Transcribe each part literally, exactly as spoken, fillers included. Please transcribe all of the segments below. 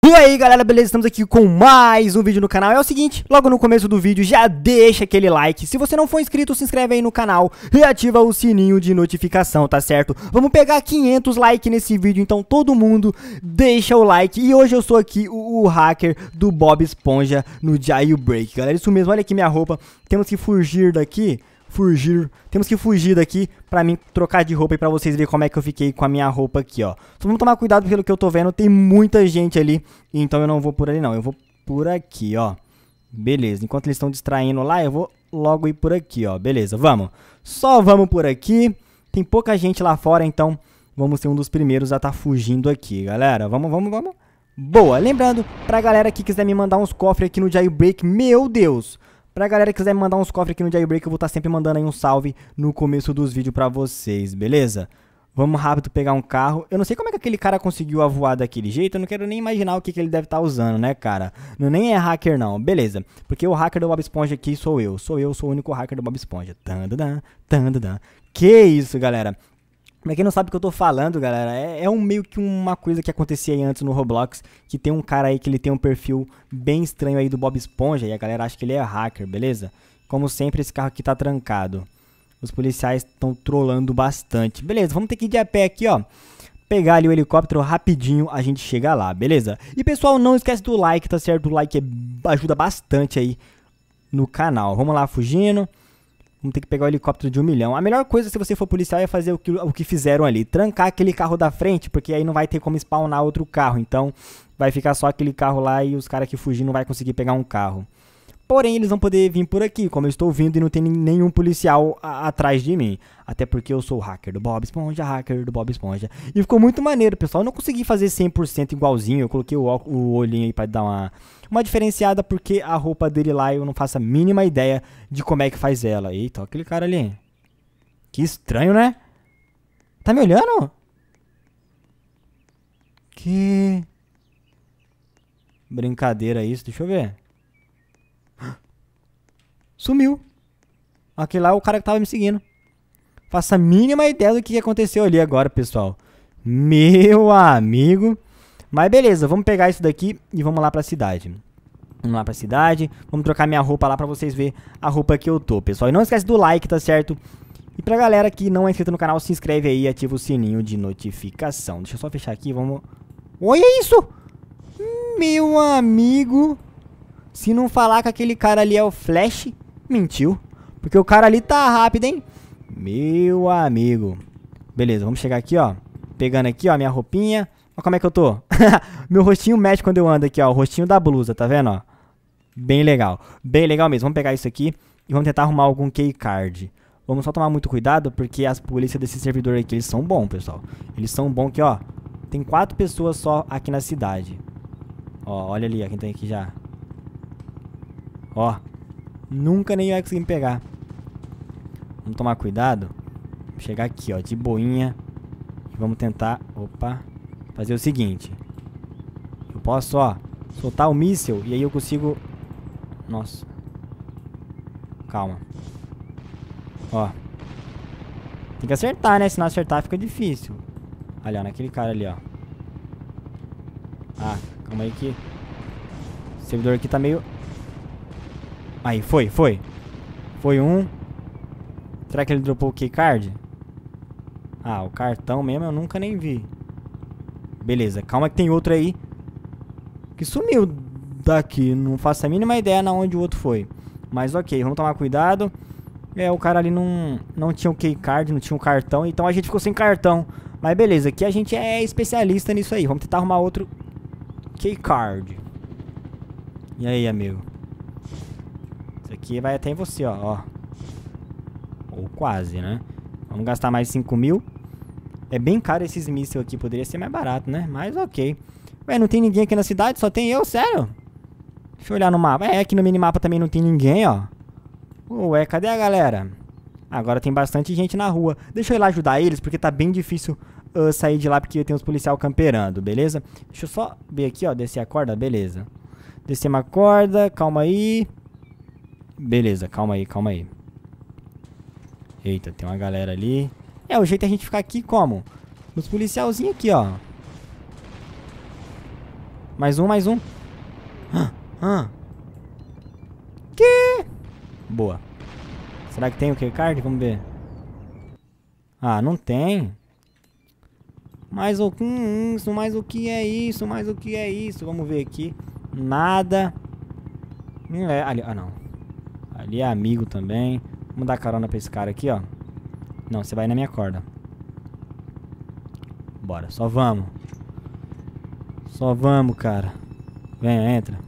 E aí galera, beleza? Estamos aqui com mais um vídeo no canal. É o seguinte, logo no começo do vídeo já deixa aquele like. Se você não for inscrito, se inscreve aí no canal e ativa o sininho de notificação, tá certo? Vamos pegar quinhentos likes nesse vídeo, então todo mundo deixa o like. E hoje eu sou aqui o, o hacker do Bob Esponja no Jailbreak, galera. Isso mesmo, olha aqui minha roupa. Temos que fugir daqui. Fugir, temos que fugir daqui pra mim trocar de roupa e pra vocês verem como é que eu fiquei com a minha roupa aqui, ó. Só vamos tomar cuidado pelo que eu tô vendo, tem muita gente ali, então eu não vou por ali não, eu vou por aqui, ó. Beleza, enquanto eles estão distraindo lá, eu vou logo ir por aqui, ó. Beleza, vamos. Só vamos por aqui, tem pouca gente lá fora, então vamos ser um dos primeiros a tá fugindo aqui, galera. Vamos, vamos, vamos. Boa, lembrando, pra galera que quiser me mandar uns cofres aqui no Jailbreak, meu Deus... Pra galera que quiser me mandar uns cofres aqui no Jailbreak, eu vou estar sempre mandando aí um salve no começo dos vídeos pra vocês, beleza? Vamos rápido pegar um carro. Eu não sei como é que aquele cara conseguiu voar daquele jeito, eu não quero nem imaginar o que, que ele deve estar usando, né, cara? Não, nem é hacker não, beleza. Porque o hacker do Bob Esponja aqui sou eu. Sou eu, sou o único hacker do Bob Esponja. Tandadã, tandadã. Que isso, galera? Pra quem não sabe o que eu tô falando, galera, é, é um meio que uma coisa que acontecia aí antes no Roblox, que tem um cara aí que ele tem um perfil bem estranho aí do Bob Esponja, e a galera acha que ele é hacker, beleza? Como sempre, esse carro aqui tá trancado. Os policiais estão trolando bastante. Beleza, vamos ter que ir de a pé aqui, ó. Pegar ali o helicóptero rapidinho, a gente chega lá, beleza? E pessoal, não esquece do like, tá certo? O like é, ajuda bastante aí no canal. Vamos lá, fugindo. Vamos ter que pegar o helicóptero de um milhão. A melhor coisa se você for policial é fazer o que, o que fizeram ali. Trancar aquele carro da frente, porque aí não vai ter como spawnar outro carro. Então vai ficar só aquele carro lá e os caras que fugir não vai conseguir pegar um carro. Porém, eles vão poder vir por aqui, como eu estou vindo e não tem nenhum policial a, atrás de mim. Até porque eu sou o hacker do Bob Esponja, hacker do Bob Esponja. E ficou muito maneiro, pessoal. Eu não consegui fazer cem por cento igualzinho. Eu coloquei o, o olhinho aí pra dar uma, uma diferenciada, porque a roupa dele lá eu não faço a mínima ideia de como é que faz ela. Eita, ó, aquele cara ali. Que estranho, né? Tá me olhando? Que... brincadeira isso, deixa eu ver. Sumiu. Aquele lá é o cara que tava me seguindo. Faço a mínima ideia do que aconteceu ali agora, pessoal. Meu amigo. Mas beleza, vamos pegar isso daqui e vamos lá pra cidade. Vamos lá pra cidade. Vamos trocar minha roupa lá pra vocês verem a roupa que eu tô, pessoal. E não esquece do like, tá certo? E pra galera que não é inscrita no canal, se inscreve aí e ativa o sininho de notificação. Deixa eu só fechar aqui, vamos... Olha isso! Meu amigo... Se não falar que aquele cara ali é o Flash, mentiu. Porque o cara ali tá rápido, hein? Meu amigo. Beleza, vamos chegar aqui, ó. Pegando aqui, ó, minha roupinha. Olha como é que eu tô. Meu rostinho mexe quando eu ando aqui, ó. O rostinho da blusa, tá vendo, ó? Bem legal. Bem legal mesmo. Vamos pegar isso aqui e vamos tentar arrumar algum keycard. Vamos só tomar muito cuidado, porque as polícias desse servidor aqui, eles são bons, pessoal. Eles são bons que, ó. Tem quatro pessoas só aqui na cidade. Ó, olha ali, ó, quem tem aqui já. Ó, nunca nem vai conseguir me pegar. Vamos tomar cuidado. Vou chegar aqui, ó, de boinha. E vamos tentar, opa, fazer o seguinte. Eu posso, ó, soltar o míssil e aí eu consigo... Nossa. Calma. Ó. Tem que acertar, né? Se não acertar fica difícil. Olha, ó, naquele cara ali, ó. Ah, calma aí que... O servidor aqui tá meio... Aí, foi, foi. Foi um. Será que ele dropou o keycard? Ah, o cartão mesmo eu nunca nem vi. Beleza, calma que tem outro aí que sumiu daqui. Não faço a mínima ideia na onde o outro foi. Mas ok, vamos tomar cuidado. É, o cara ali não, não tinha o keycard, não tinha o cartão. Então a gente ficou sem cartão. Mas beleza, aqui a gente é especialista nisso aí. Vamos tentar arrumar outro keycard. E aí, amigo? Isso aqui vai até em você, ó, ó. Ou quase, né? Vamos gastar mais cinco mil. É bem caro esses mísseis aqui. Poderia ser mais barato, né? Mas ok. Ué, não tem ninguém aqui na cidade? Só tem eu? Sério? Deixa eu olhar no mapa. É, aqui no minimapa também não tem ninguém, ó. Ué, cadê a galera? Agora tem bastante gente na rua. Deixa eu ir lá ajudar eles, porque tá bem difícil uh, sair de lá, porque tem os policiais camperando, beleza? Deixa eu só ver aqui, ó. Descer a corda, beleza. Descer uma corda, calma aí. Beleza, calma aí, calma aí. Eita, tem uma galera ali. É, o jeito é a gente ficar aqui como? Nos policialzinhos aqui, ó. Mais um, mais um. Ah, ah. Que? Boa. Será que tem o keycard? Vamos ver. Ah, não tem. Mais o que isso? Mais o que é isso? Mais o que é isso? Vamos ver aqui. Nada. Não é. Ali, ah, não. Ali é amigo também. Vamos dar carona pra esse cara aqui, ó. Não, você vai na minha corda. Bora, só vamos. Só vamos, cara. Vem, entra.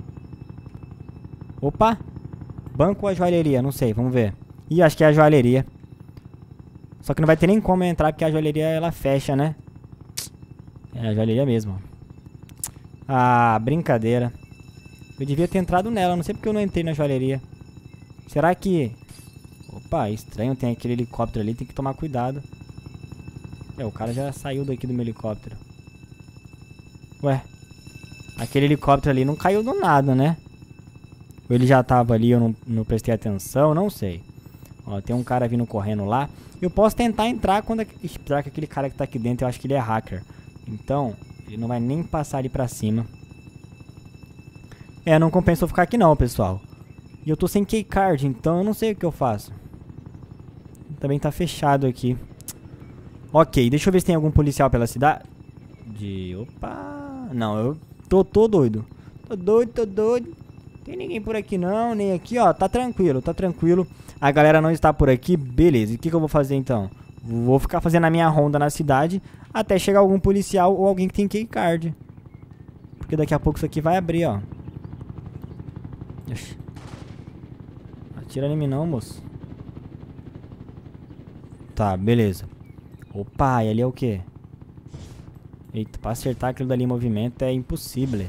Opa. Banco ou a joalheria? Não sei, vamos ver. Ih, acho que é a joalheria. Só que não vai ter nem como eu entrar, porque a joalheria, ela fecha, né? É a joalheria mesmo. Ah, brincadeira. Eu devia ter entrado nela, não sei porque eu não entrei na joalheria. Será que... Opa, estranho, tem aquele helicóptero ali, tem que tomar cuidado. É, o cara já saiu daqui do meu helicóptero. Ué, aquele helicóptero ali não caiu do nada, né? Ou ele já tava ali, eu não, não prestei atenção, não sei. Ó, tem um cara vindo correndo lá. Eu posso tentar entrar quando... Apesar que aquele cara que tá aqui dentro, eu acho que ele é hacker. Então, ele não vai nem passar ali pra cima. É, não compensa eu ficar aqui não, pessoal. E eu tô sem keycard, então eu não sei o que eu faço. Também tá fechado aqui. Ok, deixa eu ver se tem algum policial pela cidade. De... Opa... Não, eu tô, tô doido. Tô doido, tô doido. Tem ninguém por aqui não, nem aqui, ó. Tá tranquilo, tá tranquilo. A galera não está por aqui, beleza. E o que, que eu vou fazer então? Vou ficar fazendo a minha ronda na cidade até chegar algum policial ou alguém que tem keycard. Porque daqui a pouco isso aqui vai abrir, ó. Ixi. Atira em mim não, moço. Tá, beleza. Opa, e ali é o quê? Eita, pra acertar aquilo dali em movimento é impossível.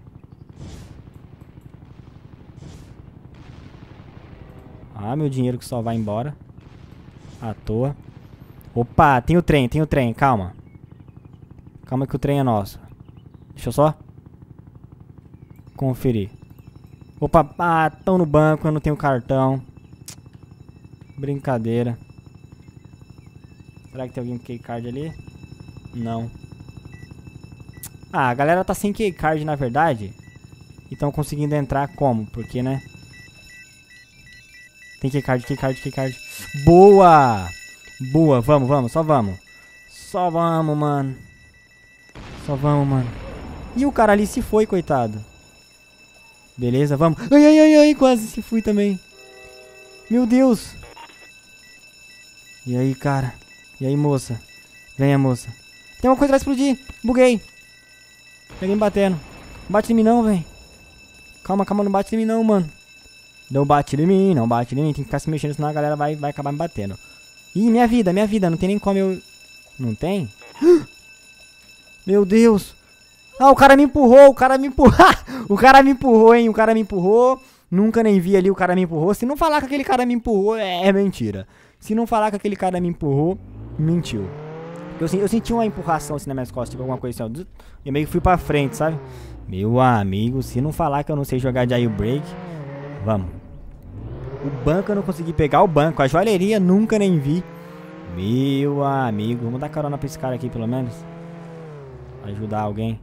Ah, meu dinheiro que só vai embora. À toa. Opa, tem o trem, tem o trem, calma. Calma que o trem é nosso. Deixa eu só conferir. Opa, ah, tão no banco, eu não tenho cartão. Brincadeira. Será que tem alguém com keycard ali? Não. Ah, a galera tá sem keycard na verdade. E estão conseguindo entrar como? Porque, né? Tem keycard, keycard, keycard. Boa! Boa, vamos, vamos, só vamos. Só vamos, mano. Só vamos, mano. E o cara ali se foi, coitado. Beleza, vamos. Ai, ai, ai, ai, quase se fui também. Meu Deus. E aí, cara? E aí, moça? Venha, moça. Tem uma coisa que vai explodir. Buguei. Peguei me batendo. Não bate em mim não, velho. Calma, calma, não bate em mim não, mano. Não bate em mim, não bate em mim. Tem que ficar se mexendo, senão a galera vai, vai acabar me batendo. Ih, minha vida, minha vida. Não tem nem como eu... Não tem? Meu Deus. Ah, o cara me empurrou, o cara me empurrou. O cara me empurrou, hein. O cara me empurrou. Nunca nem vi ali o cara me empurrou. Se não falar que aquele cara me empurrou, é, é mentira. Se não falar que aquele cara me empurrou, mentiu. Eu, eu senti uma empurração assim nas minhas costas, tipo alguma coisa assim, ó. Eu meio que fui pra frente, sabe? Meu amigo, se não falar que eu não sei jogar jailbreak, vamos. O banco eu não consegui pegar, o banco. A joalheria nunca nem vi. Meu amigo, vamos dar carona pra esse cara aqui pelo menos. Ajudar alguém.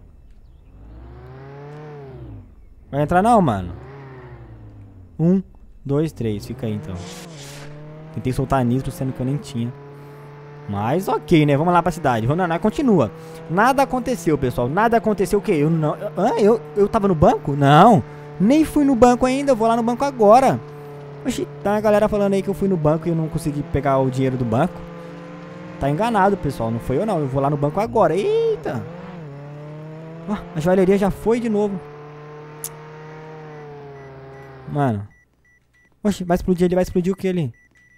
Vai entrar não, mano. Um, dois, três, fica aí então. Tentei soltar nitro, sendo que eu nem tinha. Mas ok, né? Vamos lá pra cidade. Vamos, não, não, continua. Nada aconteceu, pessoal. Nada aconteceu o quê? Eu não... Ah, eu, eu tava no banco? Não. Nem fui no banco ainda. Eu vou lá no banco agora. Oxi, tá a galera falando aí que eu fui no banco e eu não consegui pegar o dinheiro do banco. Tá enganado, pessoal. Não foi eu, não. Eu vou lá no banco agora. Eita. Oh, a joalheria já foi de novo. Mano. Oxi, vai explodir ele. Vai explodir o que ali?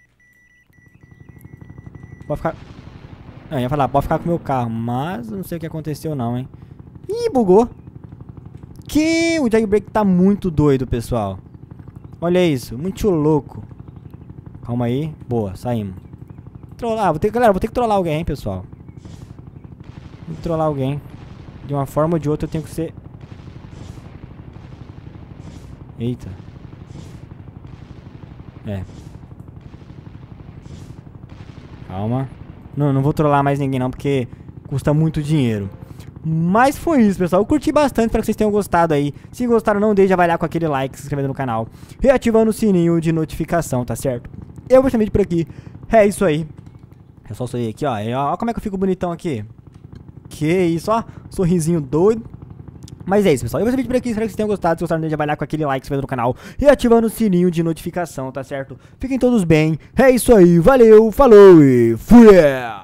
Pode ficar... Não, eu ia falar, pode ficar com o meu carro. Mas não sei o que aconteceu não, hein. Ih, bugou. Que o jailbreak tá muito doido, pessoal. Olha isso, muito louco. Calma aí. Boa, saímos. Trollar, vou ter, galera, vou ter que trollar alguém, hein, pessoal. Vou trollar alguém. De uma forma ou de outra eu tenho que ser... Eita. É. Calma. Não, não vou trollar mais ninguém não, porque custa muito dinheiro. Mas foi isso, pessoal. Eu curti bastante, espero que vocês tenham gostado aí. Se gostaram, não deixe de avaliar com aquele like, se inscrevendo no canal e ativando o sininho de notificação, tá certo? Eu vou chamar por aqui. É isso aí. É só sorrir aqui, ó. Olha como é que eu fico bonitão aqui. Que isso, ó. Sorrisinho doido. Mas é isso, pessoal. Eu vou esse vídeo por aqui. Espero que vocês tenham gostado. Se gostaram, não deixe de avaliar com aquele like, se inscrevendo no canal e ativando o sininho de notificação, tá certo? Fiquem todos bem. É isso aí. Valeu, falou e fui!